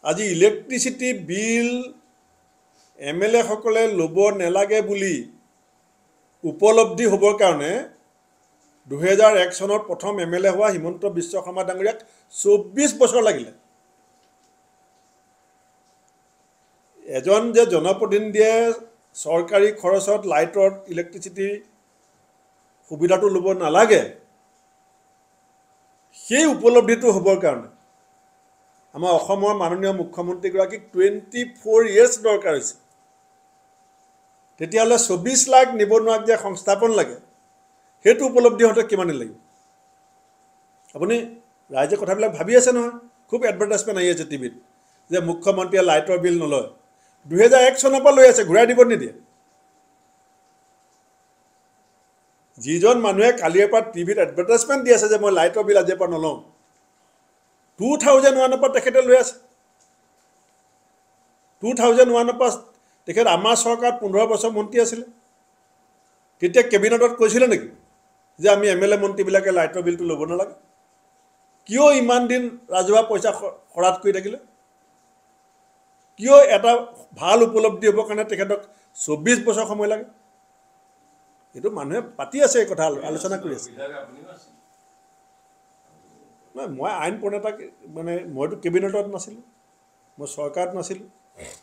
আজি electricity bill MLA সকলে ল'ব নেলাগে বুলি উপলব্ধি হ'বৰ কাৰণে 2001 চনত প্ৰথম MLA হোৱা হিমন্ত বিশ্ব শৰ্মা ডাঙৰীয়াক 24 বছৰ লাগিলে এজন যে জনপ্ৰতিনিধিয়ে চৰকাৰী খৰচত লাইটৰ ইলেক্ট্ৰিচিটি সুবিধাটো ল'ব নালাগে সেই উপলব্ধিটো হ'বৰ কাৰণে আমাৰ অসমৰ মাননীয় মুখ্যমন্ত্ৰীগৰাকীক 24 ইয়াৰ্ছ দৰকাৰ হৈছে তেতিয়াহ'লে 24 লাখ নিবনুৱাক যে সংস্থাপন লাগে সেইটো উপলব্ধি হতে কিমান লাগিব আপুনি ৰাইজে কথাবিলাক ভাবি আছে নহয় খুব এডভাৰটাইজমেন্ট আহি আছে টিভিত যে মুখ্যমন্ত্ৰীয়ে লাইটৰ বিল নলয় 2001 চনৰ পৰা লৈ আছে ঘূৰাই দিব নিদিয়ে যিজন মানুহে কালিৰ পৰা টিভিত এডভাৰটাইজমেন্ট দি আছে যে মই লাইটৰ বিল আজিৰ পৰা নলওঁ 2001 পৰা তেখেতে লৈ আছে 2001 পৰা তেখেত আমাৰ চৰকাৰত 15 বছৰ মন্ত্ৰী আছিল তেতিয়া কেবিনেটত কৈছিল নেকি যে আমি MLA মন্ত্ৰীবিলাকে লাইটৰ বিলটো ল'ব নালাগে কিয় ইমান দিন ৰাজহুৱা পইচা খৰচ কৰি থাকিলে কিয় এটা ভাল উপলব্ধি হ'ব কাৰণে তেখেতক 24 বছৰ সময় লাগে এটো মানুহে পাতি আছে এই কথা আলোচনা কৰি আছে না মই আইন প্ৰণেতা মানে মইতো কেবিনেটত নাছিলো মই চৰকাৰত নাছিলো